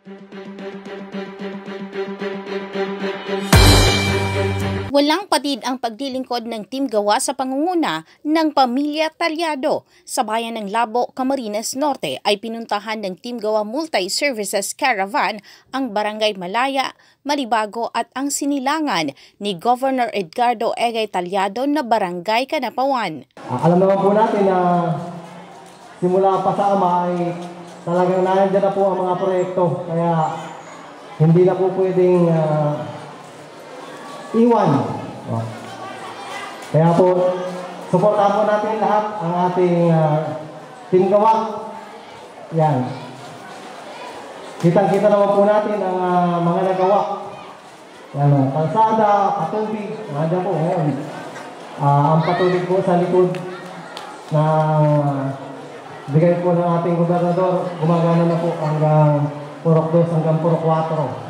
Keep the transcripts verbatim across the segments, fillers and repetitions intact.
Walang patid ang paglilingkod ng team gawa sa pangunguna ng Pamilya Talyado. Sa bayan ng Labo, Camarines Norte ay pinuntahan ng team gawa Multi-Services Caravan ang Barangay Malaya, Maribago at ang sinilangan ni Governor Edgardo Egay Talyado na Barangay Kanapawan. Alam naman po natin na simula pa sa ama ay talagang nandiyan na po ang mga proyekto, kaya hindi na po pwedeng uh, iwan. Oh. Kaya po, supportahan po natin lahat ang ating uh, team gawa. Yan. Kitang-kita naman po natin ang uh, mga nagawa. Yan, uh, kalsada, patubig. Nandiyan po ngayon. Uh, ang patubig po sa likod na uh, bigay po ng ating gobernador, gumagana na po hanggang Purok dos hanggang Purok kwatro.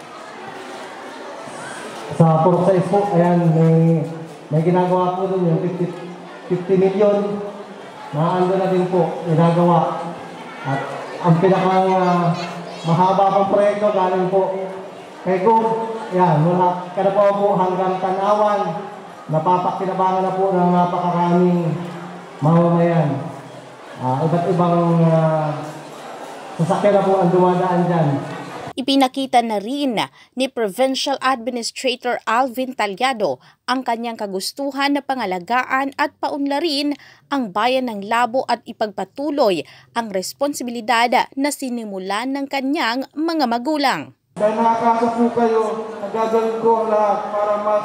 Sa Purok sais po, ayan, may, may ginagawa po doon yung fifty million na ando na din po, ginagawa. At ang pinakang uh, mahaba pang proyekto galing po kay Gob, ayan, mula Kanapawan po hanggang Tanawan, napapakinabangan na po ng napakaraming mamamayan. Uh, iba't ibang uh, sasakyan na po ang dumadaan dyan. Ipinakita na rin ni Provincial Administrator Alvin Talyado ang kanyang kagustuhan na pangalagaan at paunlarin ang bayan ng Labo at ipagpatuloy ang responsibilidad na sinimulan ng kanyang mga magulang. Dahil nakakasa po kayo, nagagawin ko ang lahat para mas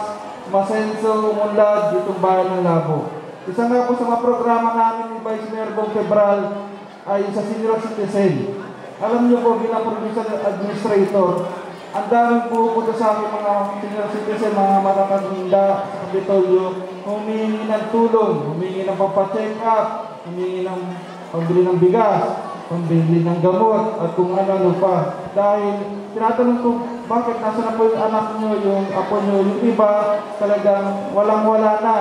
masenso umunlad ditong bayan ng Labo. Isa nga po sa mga programa namin ni Vice Mayor Bong Febral ay sa senior citizen. Alam niyo po, bilang provincial administrator, ang daming pupunta sa akin mga senior citizen, mga matatanda sa Kapitolyo, humingi ng tulong, humingi ng papacheck up, humingi ng pambili ng bigas, pambili ng gamot, at kung ano-ano pa. Dahil tinatanong ko, bakit nasa na po yung anak niyo, yung apo niyo, yung iba, talagang walang-wala na.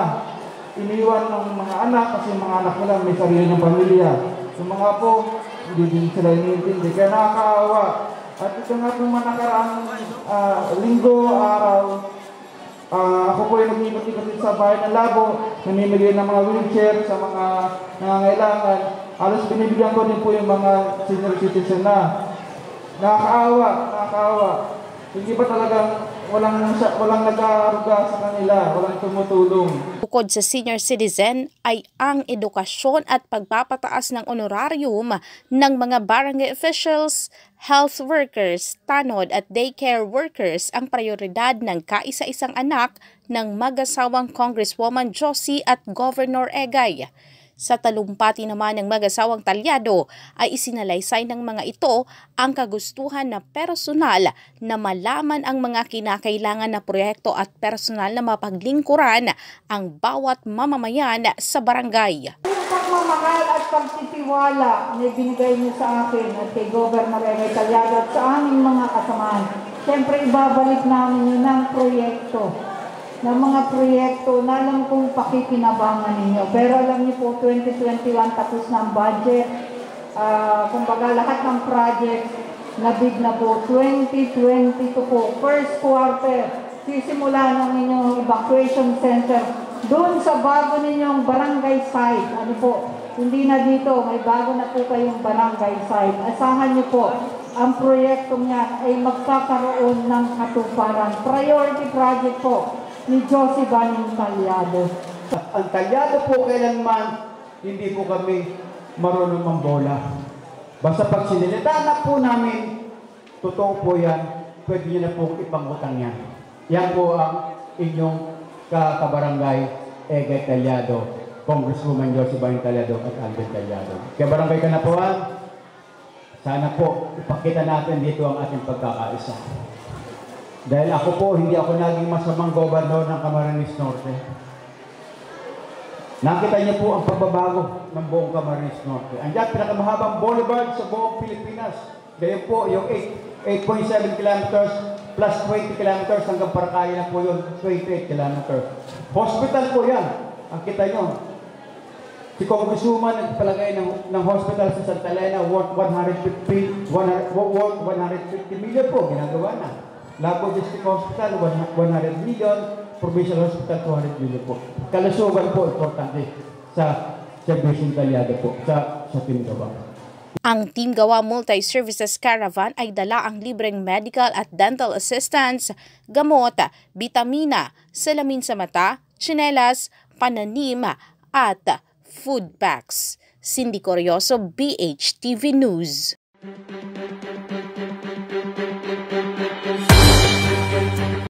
Iniwan ng mga anak kasi mga anak nila may sarili ng pamilya. Yung mga apo, hindi din sila iniintindi, kaya nakakaawa. At ito nga po mga nakaraang uh, linggo, araw, uh, ako po ay nag-ikot-ikot sa bahay ng Labo, namimigay ng mga wheelchair sa mga nangangailangan. Alos binibigyan ko din po yung mga senior citizen na. Nakakaawa, nakakaawa. Hindi ba talagang walang, walang nag-aaruga sa kanila, walang tumutulong. Bukod sa senior citizen ay ang edukasyon at pagpapataas ng honorarium ng mga barangay officials, health workers, tanod at daycare workers ang prioridad ng kaisa-isang anak ng mag-asawang Congresswoman Josie at Governor Egay. Sa talumpati naman ng mag-asawang Talyado ay isinalaysay ng mga ito ang kagustuhan na personal na malaman ang mga kinakailangan na proyekto at personal na mapaglingkuran ang bawat mamamayan sa barangay. Yung pagmamahal at pagtitiwala na binigay niyo sa akin at kay Governor Egay Talyado at sa aming mga kasamahan, siyempre ibabalik namin yun ng proyekto. ng mga proyekto na alam kong pakikinabangan ninyo. Pero alam niyo po, twenty twenty-one tapos na ang budget. Uh, kumbaga lahat ng project nabig na po. twenty twenty-two po, first quarter, sisimula ng inyong evacuation center doon sa bago ninyong barangay site. Ano po, hindi na dito, may bago na po kayong barangay site. Asahan niyo po, ang proyekto niya ay magkakaroon ng katuparan. Priority project po ni Josie Baning Talyado. Ang Talyado po kailanman, hindi po kami marunong mambola. Basta pag sinilita na po namin, totoo po yan, pwede nyo na po ipangutang yan. Yan po ang inyong kabarangay Egay Talyado, Congresswoman Josie Baning Talyado at Alvin Talyado. Kaya barangay Kanapawan, sana po ipakita natin dito ang ating pagkakaisa. Dahil ako po, hindi ako naging masamang gobernador ng Camarines Norte. Nakita niyo po ang pagbabago ng buong Camarines Norte. Andiyan, pinakamahabang boulevard sa buong Pilipinas. Kaya po, yung eight point seven kilometers plus twenty kilometers hanggang Paracaya na po yun, twenty-eight kilometers. Hospital po yan. Ang kita nyo. Si Congresswoman nagpalagay ng, ng hospital sa Santa Elena worth one hundred fifty, worth one hundred fifty million po, ginagawa na. Lapo District Hospital, one hundred million, Provincial Hospital, two hundred million po. Kalusugan po, importante sa Servisyo Talyado po, sa, sa Team Gawa. Ang Team Gawa Multi-Services Caravan ay dala ang libreng medical at dental assistance, gamot, bitamina, salamin sa mata, tsinelas, pananim, at food packs. Cindy Corioso, B H T V News.